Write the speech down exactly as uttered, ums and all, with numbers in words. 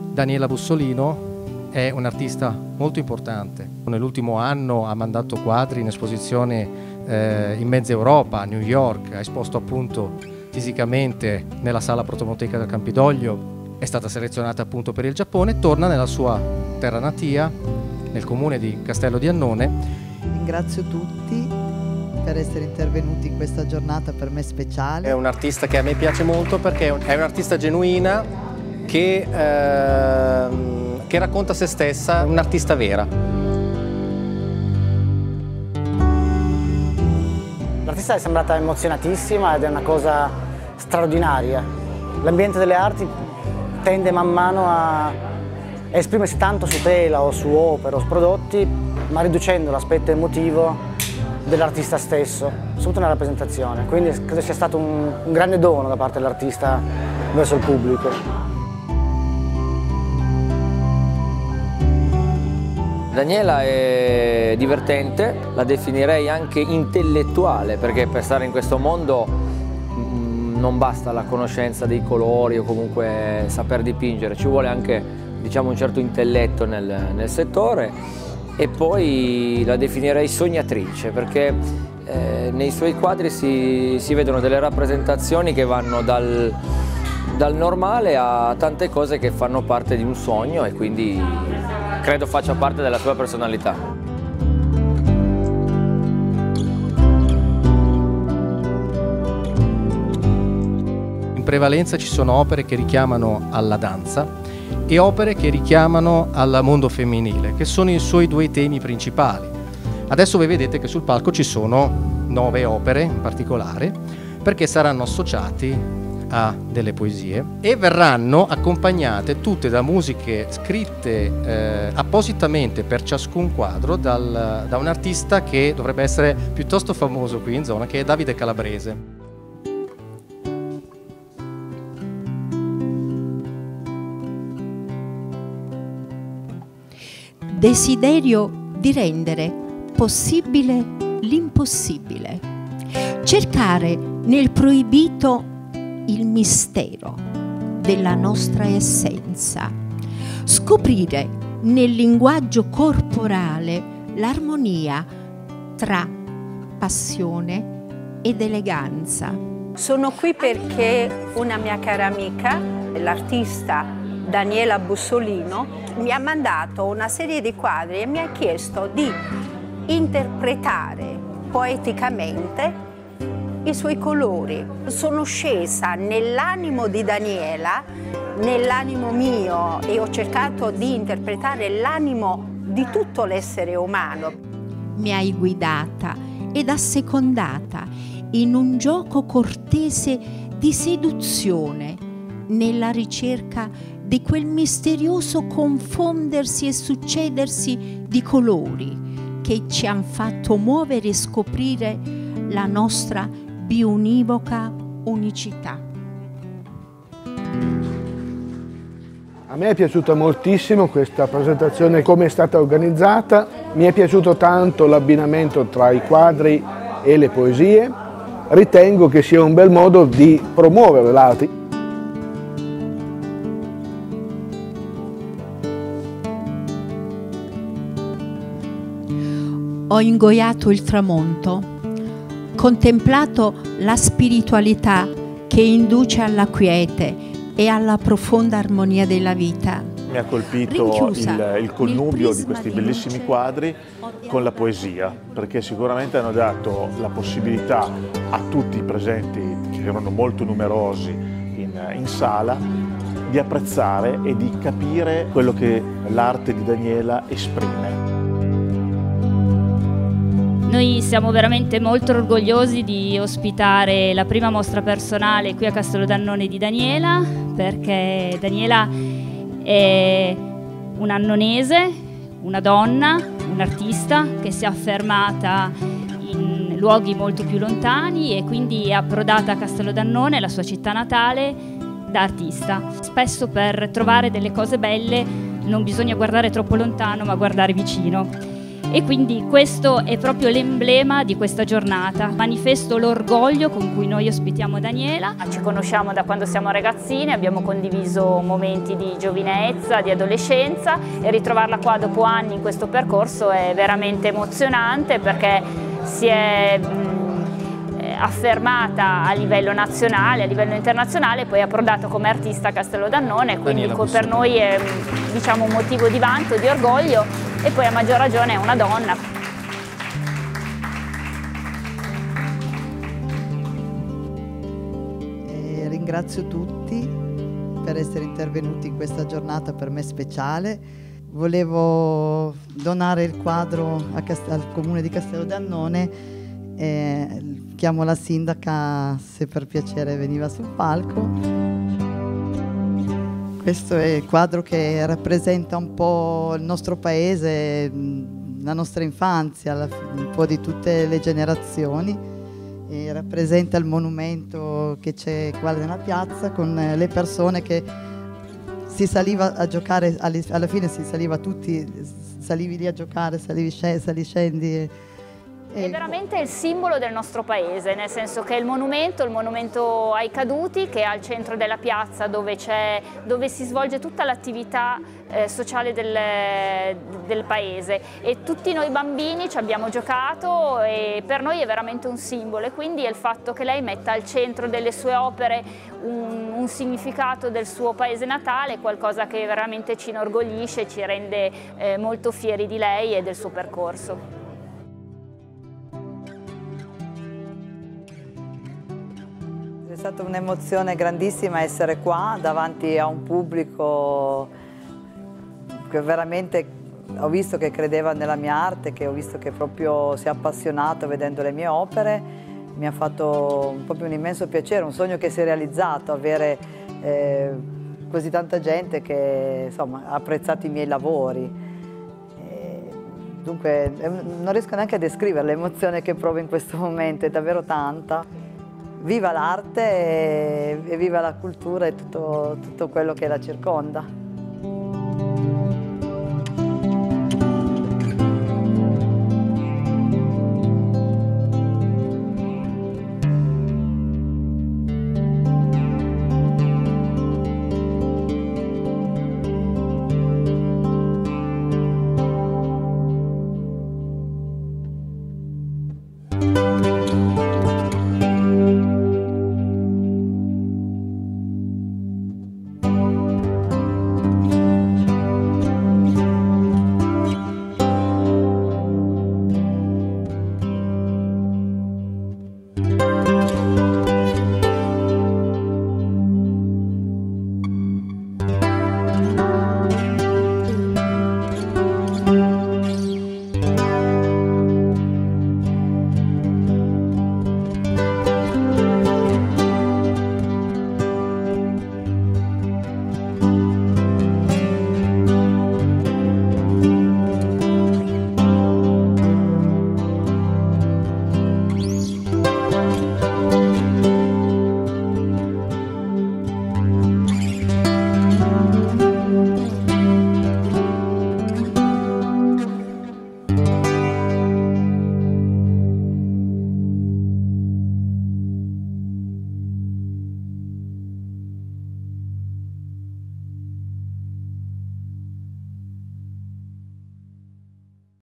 Daniela Bussolino è un'artista molto importante. Nell'ultimo anno ha mandato quadri in esposizione eh, in mezza Europa, a New York, ha esposto appunto fisicamente nella sala Protomoteca del Campidoglio, è stata selezionata appunto per il Giappone, torna nella sua terra natia, nel comune di Castello di Annone. Ringrazio tutti per essere intervenuti in questa giornata per me speciale. È un'artista che a me piace molto perché è un'artista genuina che, eh, che racconta se stessa, un'artista vera. L'artista è sembrata emozionatissima ed è una cosa straordinaria. L'ambiente delle arti tende man mano a esprimersi tanto su tela o su opere o su prodotti, ma riducendo l'aspetto emotivo dell'artista stesso, soprattutto nella rappresentazione. Quindi credo sia stato un, un grande dono da parte dell'artista verso il pubblico. Daniela è divertente, la definirei anche intellettuale, perché per stare in questo mondo mh, non basta la conoscenza dei colori o comunque saper dipingere, ci vuole anche, diciamo, un certo intelletto nel, nel settore. E poi la definirei sognatrice, perché eh, nei suoi quadri si, si vedono delle rappresentazioni che vanno dal, dal normale a tante cose che fanno parte di un sogno e quindi credo faccia parte della sua personalità. In prevalenza ci sono opere che richiamano alla danza e opere che richiamano al mondo femminile, che sono i suoi due temi principali. Adesso voi vedete che sul palco ci sono nove opere in particolare, perché saranno associati a delle poesie e verranno accompagnate tutte da musiche scritte eh, appositamente per ciascun quadro dal, da un artista che dovrebbe essere piuttosto famoso qui in zona, che è Davide Calabrese. Desiderio di rendere possibile l'impossibile, cercare nel proibito il mistero della nostra essenza, scoprire nel linguaggio corporale l'armonia tra passione ed eleganza. Sono qui perché una mia cara amica, l'artista Daniela Bussolino, mi ha mandato una serie di quadri e mi ha chiesto di interpretare poeticamente i suoi colori. Sono scesa nell'animo di Daniela, nell'animo mio, e ho cercato di interpretare l'animo di tutto l'essere umano. Mi hai guidata ed assecondata in un gioco cortese di seduzione nella ricerca di quel misterioso confondersi e succedersi di colori che ci hanno fatto muovere e scoprire la nostra biunivoca unicità. A me è piaciuta moltissimo questa presentazione, come è stata organizzata, mi è piaciuto tanto l'abbinamento tra i quadri e le poesie, ritengo che sia un bel modo di promuovere l'arte. Ho ingoiato il tramonto, contemplato la spiritualità che induce alla quiete e alla profonda armonia della vita. Mi ha colpito il, il connubio di questi bellissimi quadri con la poesia, perché sicuramente hanno dato la possibilità a tutti i presenti, che erano molto numerosi in, in sala, di apprezzare e di capire quello che l'arte di Daniela esprime. Noi siamo veramente molto orgogliosi di ospitare la prima mostra personale qui a Castello d'Annone di Daniela, perché Daniela è un'annonese, una donna, un'artista che si è affermata in luoghi molto più lontani e quindi è approdata a Castello d'Annone, la sua città natale, da artista. Spesso per trovare delle cose belle non bisogna guardare troppo lontano, ma guardare vicino. e quindi questo è proprio l'emblema di questa giornata. Manifesto l'orgoglio con cui noi ospitiamo Daniela. Ci conosciamo da quando siamo ragazzini, abbiamo condiviso momenti di giovinezza, di adolescenza, e ritrovarla qua dopo anni in questo percorso è veramente emozionante, perché si è mh, affermata a livello nazionale, a livello internazionale, e poi ha approdato come artista a Castello d'Annone, quindi per noi è, diciamo, un motivo di vanto, di orgoglio, e poi a maggior ragione è una donna. E ringrazio tutti per essere intervenuti in questa giornata per me speciale. Volevo donare il quadro a al comune di Castello d'Annone e chiamo la sindaca se per piacere veniva sul palco. Questo è il quadro che rappresenta un po' il nostro paese, la nostra infanzia, un po' di tutte le generazioni, e rappresenta il monumento che c'è qua nella piazza con le persone che si saliva a giocare, alla fine si saliva tutti, salivi lì a giocare, salivi, sali, scendi. È veramente il simbolo del nostro paese, nel senso che è il monumento, il monumento ai caduti, che è al centro della piazza, dove, dove si svolge tutta l'attività eh, sociale del, del paese, e tutti noi bambini ci abbiamo giocato, e per noi è veramente un simbolo, e quindi è il fatto che lei metta al centro delle sue opere un, un significato del suo paese natale, qualcosa che veramente ci inorgoglisce e ci rende eh, molto fieri di lei e del suo percorso. È stata un'emozione grandissima essere qua davanti a un pubblico che veramente ho visto che credeva nella mia arte, che ho visto che proprio si è appassionato vedendo le mie opere. Mi ha fatto proprio un immenso piacere, un sogno che si è realizzato, avere eh, così tanta gente che insomma, ha apprezzato i miei lavori. E, dunque non riesco neanche a descrivere l'emozione che provo in questo momento, è davvero tanta. Viva l'arte e viva la cultura e tutto, tutto quello che la circonda.